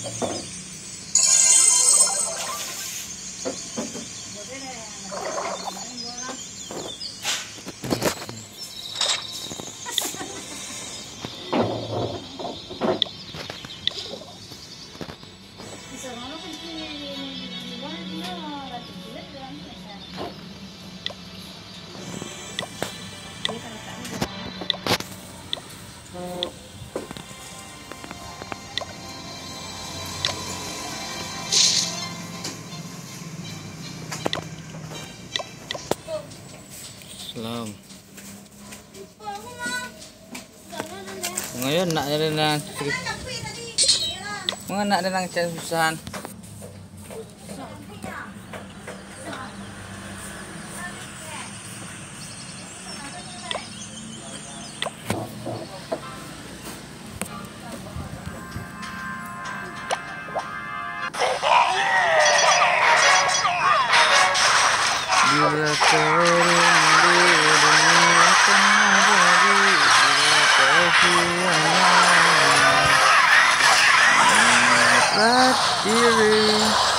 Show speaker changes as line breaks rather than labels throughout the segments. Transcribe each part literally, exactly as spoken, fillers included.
Salam. Ngayon nak ada nang mga nak ada nang susahan. Bila kau rindu dunia akan abadi, bila kau hilang dapat diri.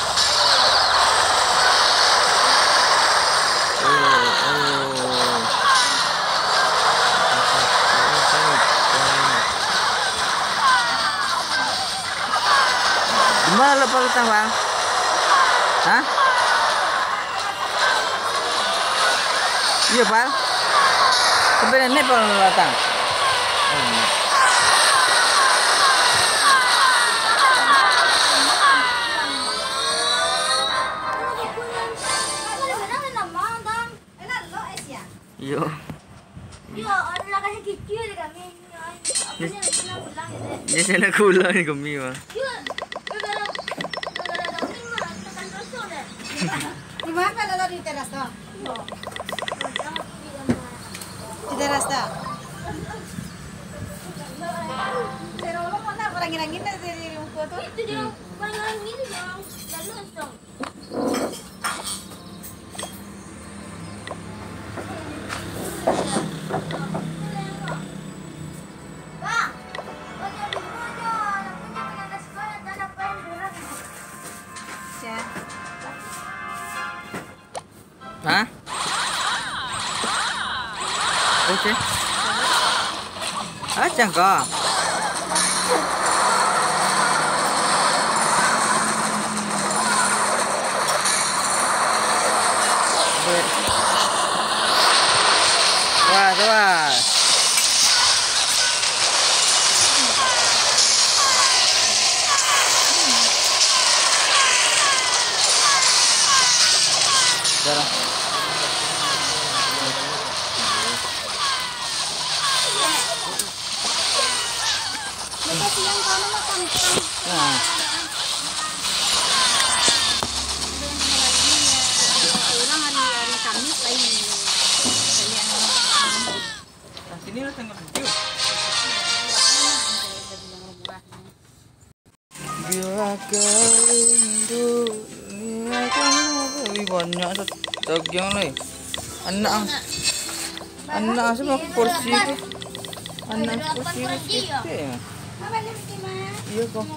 Oh, oh. Di mana lepas datang bang? Hah? Iya Pak. Sebenarnya Nepal datang. Oh, Yo.
Yo, orang kasih kecil kami. Apa sih nak pulang gitu?
Dia sana kulang ni kami mah.
Yo, kalau kalau kami mah tekan rosol deh.
Di mana ada di teras tu? Di teras tu. Pero lo mana orang ngirangin dari rumah tu?
Itu dia orang ini dong. Lalu dong.
Hah? Oke. Ah, cangkok. Wah, wah. Darah. Nah.
Orang hari-hari Kamis lain.
Nah, sini lah tengok video. Bila kau rindu dunia akan abadi. Banyak tu daging ni. Anak anak semua porsi tu. Anak porsi tu.
Apa ni bikin mah?
Iya kok.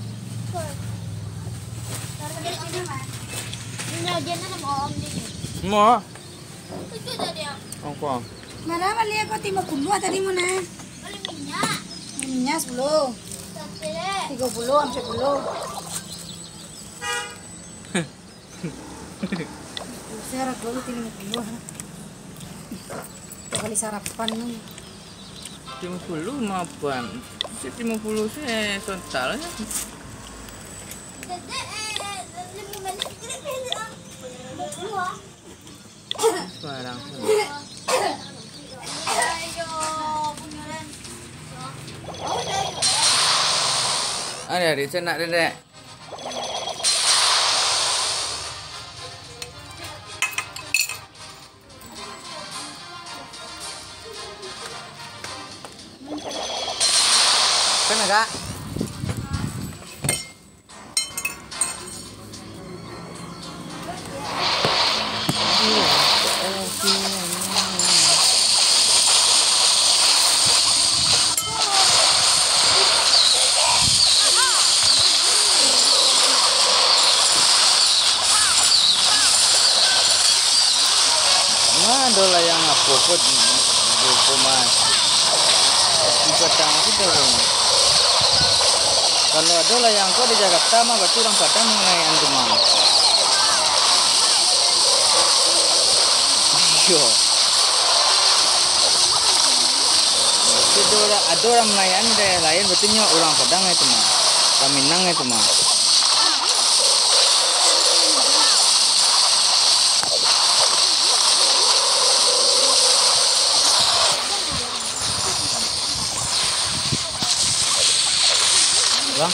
Ini aja na sama om ni.
Mau?
Itu tadi yang.
Apa?
Mana balik aku timah puluh tadi mana?
Beli minyak.
Minyak sepuluh,
Tapi
tiga puluh, hampir sepuluh. Saya rak dulu timah puluh. Kali sarapan nih.
lima puluh mapan. lima puluh saya totalnya.
Dede eh lima minit kira kira mau keluar.
Barang.
Ayo, beneran. Oh, dah.
Ada di sana Dedek. Kan enggak? dola yang apa kot dua mas. Di Padang kita pun. Kalau ada lah yang kau di Jakarta mah berarti orang Padang mengenai antum mah. Yo. Itu ada orang Melayu di daerah lain berarti orang Padang itu mah. Orang Minang itu mah. Bang.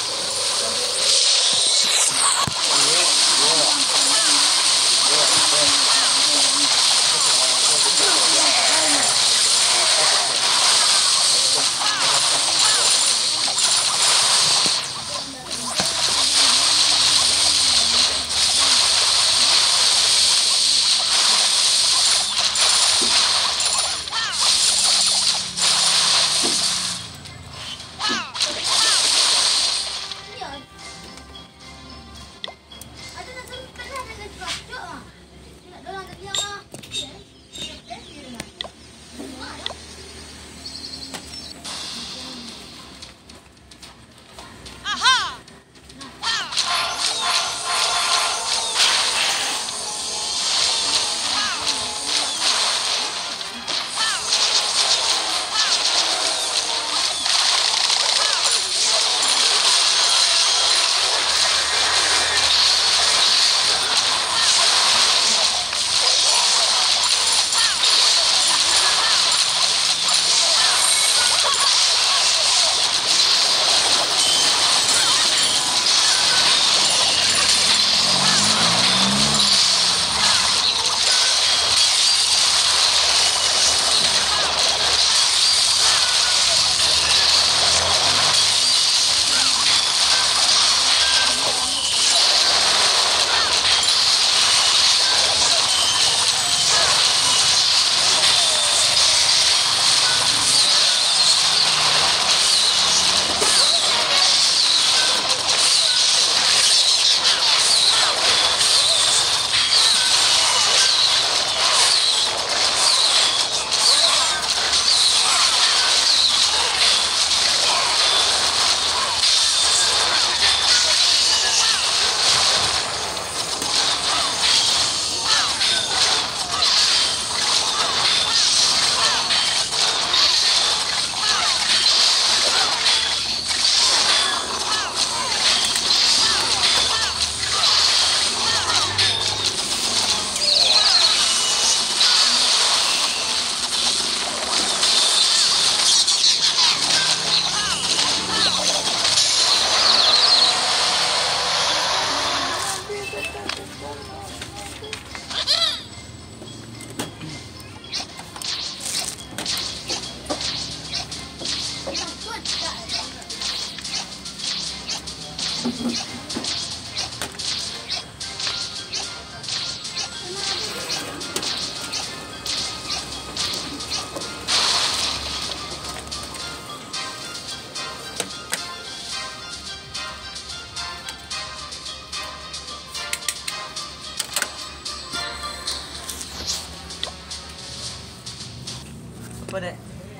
Apa dek?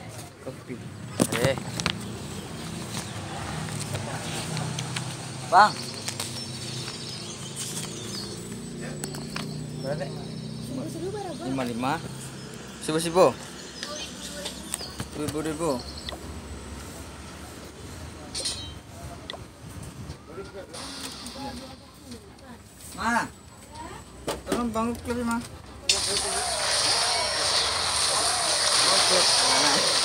Kopi. Eh. Bang. Berapa dek? Lima lima. Sibu sibu. Ribu ribu. Ma. Tolong bangun lebih ma. Oke.